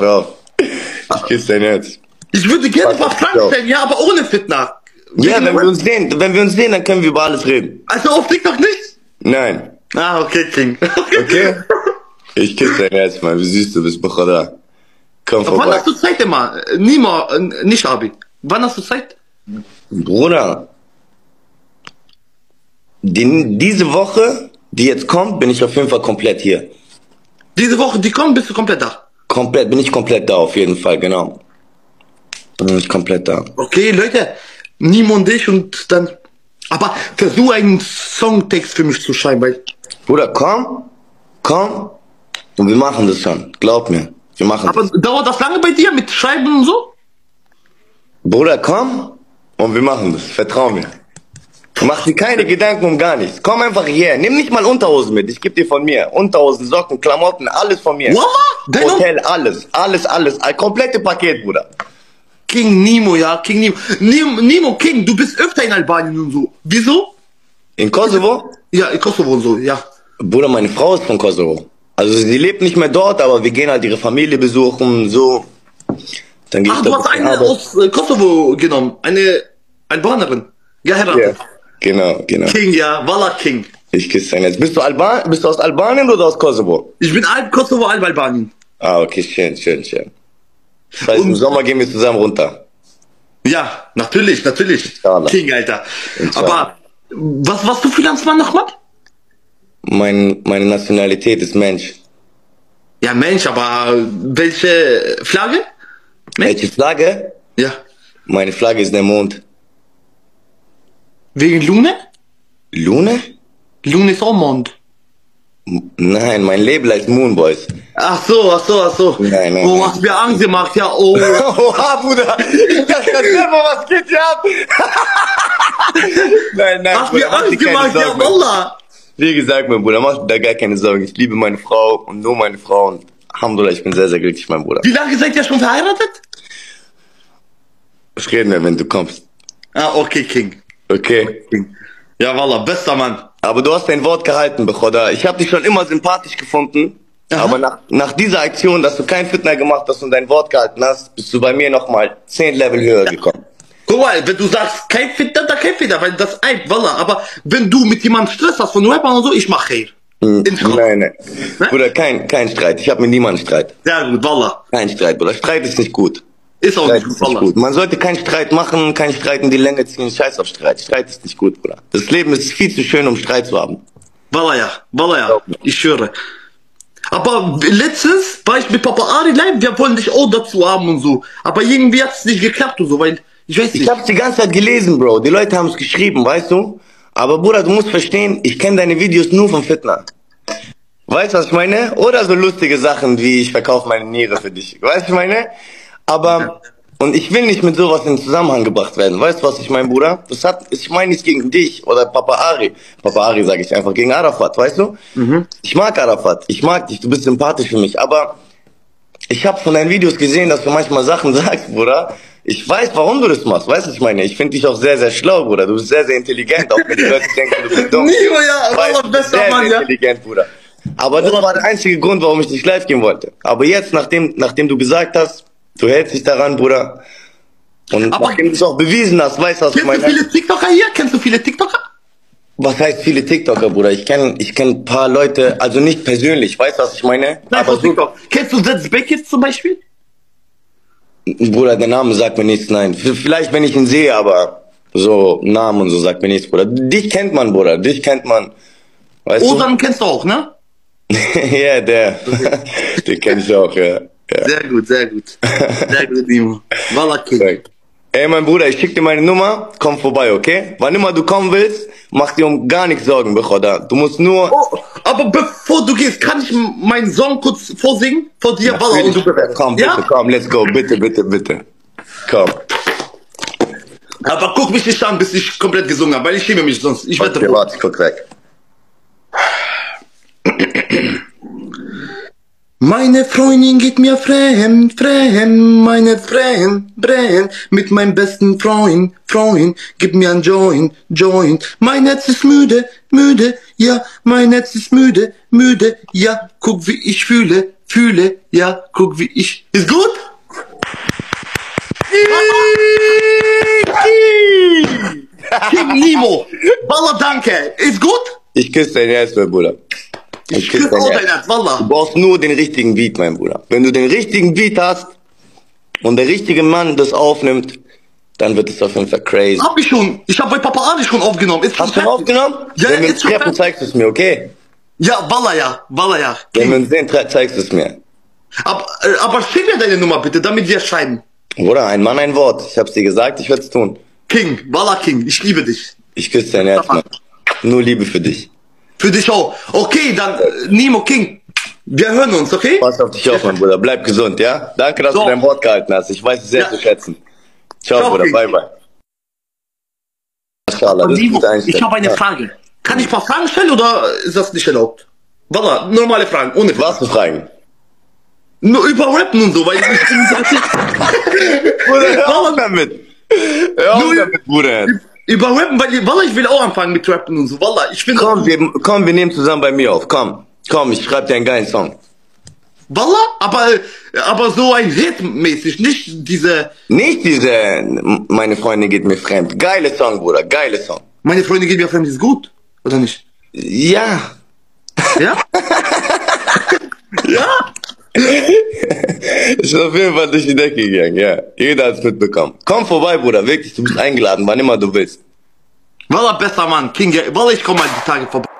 drauf. Ich küsse dein Herz. Ich würde gerne ein paar Fragen stellen, ja, aber ohne Fitna. Ja, wenn wir uns sehen, dann können wir über alles reden. Also auf TikTok nicht? Nein. Ah, okay, King. Okay? Ich küsse dein Herz, Mann. Wie süß du bist, Bruder. Komm vorbei. Wann hast du Zeit immer? Nicht Abi. Wann hast du Zeit? Bruder. Diese Woche, die jetzt kommt, bin ich auf jeden Fall komplett hier. Diese Woche, die kommen, bist du komplett da? Bin ich komplett da, auf jeden Fall, genau. Bin ich komplett da. Okay, Leute, Nimo und ich und dann... Aber versuch einen Songtext für mich zu schreiben, weil... Bruder, komm und wir machen das schon. Glaub mir, wir machen das. Aber dauert das lange bei dir mit Schreiben und so? Bruder, komm und wir machen das. Vertrau mir. Mach dir keine Gedanken um gar nichts. Komm einfach hierher. Nimm nicht mal Unterhosen mit. Ich geb dir von mir. Unterhosen, Socken, Klamotten, alles von mir. Wallah? Hotel, alles. Ein komplette Paket, Bruder. King Nimo, ja, King Nimo. Nimo, King, du bist öfter in Albanien und so. Wieso? In Kosovo? Ja, in Kosovo und so, ja. Bruder, meine Frau ist von Kosovo. Also sie lebt nicht mehr dort, aber wir gehen halt ihre Familie besuchen, so. Dann Ach, du hast eine aus Kosovo genommen. Eine Albanerin. Ja, heiratet. Yeah. Genau. King, ja, Wallah King. Ich küsse dein Herz. Bist du aus Albanien oder aus Kosovo? Ich bin Kosovo, Albanien. Ah, okay, schön. Das heißt, im Sommer gehen wir zusammen runter. Ja, natürlich. Inshallah. King, Alter. Aber, was du für Landsmann nochmal? Meine Nationalität ist Mensch. Ja, Mensch, aber welche Flagge? Mensch? Welche Flagge? Ja. Meine Flagge ist der Mond. Wegen Lune? Lune? Lune ist auch Mond. Nein, mein Label heißt Moonboys. Ach so. Nein. Oh, hast mir Angst gemacht, ja, oh. Oha, Bruder. Ich dachte selber, was geht hier ab? Nein. Hast mir Angst gemacht, ja, Wallah. Wie gesagt, mein Bruder, mach dir da gar keine Sorgen. Ich liebe meine Frau und nur meine Frau. Und Alhamdulillah, ich bin sehr, sehr glücklich, mein Bruder. Wie lange seid ihr schon verheiratet? Das reden wir, wenn du kommst. Ah, okay, King. Okay. Ja, Wallah, bester Mann. Aber du hast dein Wort gehalten, Bruder. Ich habe dich schon immer sympathisch gefunden. Aha. Aber nach dieser Aktion, dass du kein Fitner gemacht hast und dein Wort gehalten hast, bist du bei mir nochmal 10 Level höher gekommen. Guck mal, wenn du sagst, kein Fitner, dann kein Fitner, weil das Eid, Wallah. Aber wenn du mit jemandem Stress hast, von Rappern und so, ich mach Khair. Nein. Bruder, kein Streit. Ich habe mit niemandem Streit. Sehr gut, Wallah. Kein Streit, Bruder. Streit ist nicht gut. Ist auch nicht gut. Man sollte keinen Streit machen, keinen Streit in die Länge ziehen. Scheiß auf Streit. Streit ist nicht gut, Bruder. Das Leben ist viel zu schön, um Streit zu haben. Wallah ja. Ich schwöre. Aber letztens war ich mit Papa Ari live, wir wollen dich auch dazu haben und so. Aber irgendwie hat es nicht geklappt und so, weil, ich weiß nicht. Ich hab's die ganze Zeit gelesen, Bro. Die Leute haben es geschrieben, weißt du? Aber Bruder, du musst verstehen, ich kenne deine Videos nur von Fitna. Weißt du, was ich meine? Oder so lustige Sachen wie, ich verkaufe meine Niere für dich. Weißt du, was ich meine? Aber, und ich will nicht mit sowas in Zusammenhang gebracht werden. Weißt du, was ich meine, Bruder? Ich meine nicht gegen dich oder Papa Ari. Papa Ari sage ich einfach, gegen Arafat, weißt du? Ich mag Arafat, ich mag dich, du bist sympathisch für mich. Aber ich habe von deinen Videos gesehen, dass du manchmal Sachen sagst, Bruder. Ich weiß, warum du das machst, weißt du, was ich meine? Ich finde dich auch sehr, sehr schlau, Bruder. Du bist sehr, sehr intelligent, auch wenn die Leute denken, du bist dumm. Nimo, ja, aber besser sehr, Mann, sehr intelligent, Bruder. Aber das war der einzige Grund, warum ich dich live gehen wollte. Aber jetzt, nachdem du gesagt hast, du hältst dich daran, Bruder. Und nachdem du es auch bewiesen hast, weißt du, was ich meine? Kennst du viele TikToker hier? Kennst du viele TikToker? Was heißt viele TikToker, Bruder? Ich kenn ein paar Leute, also nicht persönlich, weißt du, was ich meine? Nein, aber TikTok. Kennst du Setz Beckett zum Beispiel? Bruder, der Name sagt mir nichts, nein. Vielleicht, wenn ich ihn sehe, aber so Namen und so sagt mir nichts, Bruder. Dich kennt man, Bruder, dich kennt man. Weißt du? Ozan kennst du auch, ne? Ja, den kenn ich auch, ja. Sehr gut. Sehr gut, Nimo. Wallah, King. Ey, mein Bruder, ich schick dir meine Nummer, komm vorbei, okay? Wann immer du kommen willst, mach dir um gar nichts Sorgen, Bruder. Du musst nur... Oh, aber bevor du gehst, kann ich meinen Song kurz vorsingen? Vor dir, Wallah, und du bewertest. Komm, bitte, komm, let's go, bitte. Komm. Aber guck mich nicht an, bis ich komplett gesungen habe, weil ich schäme mich sonst. Ich werde... Okay, warte, ich guck weg. Meine Freundin geht mir fremd, meine fremd, mit meinem besten Freund, gib mir ein Joint, mein Herz ist müde, ja, mein Herz ist müde, ja, guck wie ich fühle, fühle, ja, guck wie ich. Ist gut? King Nemo, Wallah, danke. Ist gut? Ich küsse dein Herz, mein Bruder. Ich küsse auch dein Herz, Wallah. Du brauchst nur den richtigen Beat, mein Bruder. Wenn du den richtigen Beat hast und der richtige Mann das aufnimmt, dann wird es auf jeden Fall crazy. Hab ich schon. Ich hab bei Papa Ali schon aufgenommen. Ist Hast du schon aufgenommen? Ja, wenn wir uns ist schon treffen, fertig. zeigst du es mir, okay? Ja, Wallah, ja. Wallah, ja. Wenn wir uns sehen, zeigst du es mir. Aber schick mir deine Nummer bitte, damit wir schreiben. Bruder, ein Mann, ein Wort. Ich hab's dir gesagt, ich werde es tun. King, Wallah King, ich liebe dich. Ich küsse dein Herz, Mann. Nur Liebe für dich. Für dich auch. Okay, dann Nemo King. Wir hören uns, okay? Pass auf dich auf, mein Bruder. Bleib gesund, ja? Danke, dass So. du dein Wort gehalten hast. Ich weiß es sehr Ja. zu schätzen. Ciao, Ciao, Bruder. King. Bye, bye. Mashallah, das ist Nemo, gut einstellen. ich habe eine Ja. Frage. Kann ich ein paar Fragen stellen oder ist das nicht erlaubt? Wallah, normale Fragen, ohne Fragen. Was für Fragen? Nur über Rappen und so, weil ich bin Bruder, hör auf damit. Hör auf Nur- damit, Bruder. über Rappen, weil Wallah, ich will auch anfangen mit Rappen und so. Wallah, ich finde... Komm, wir nehmen zusammen bei mir auf. Komm, ich schreib dir einen geilen Song. Wallah, aber so ein Hit-mäßig, nicht diese... Nicht diese, meine Freundin geht mir fremd. Geile Song, Bruder, geile Song. Meine Freunde gehen mir fremd, ist gut, oder nicht? Ja. Ja? Ja? Ist auf jeden Fall durch die Decke gegangen, ja. Jeder hat's mitbekommen. Komm vorbei, Bruder, wirklich, du bist eingeladen, wann immer du willst. Wallah, bester Mann, King, Wallah, ich komme mal die Tage vorbei.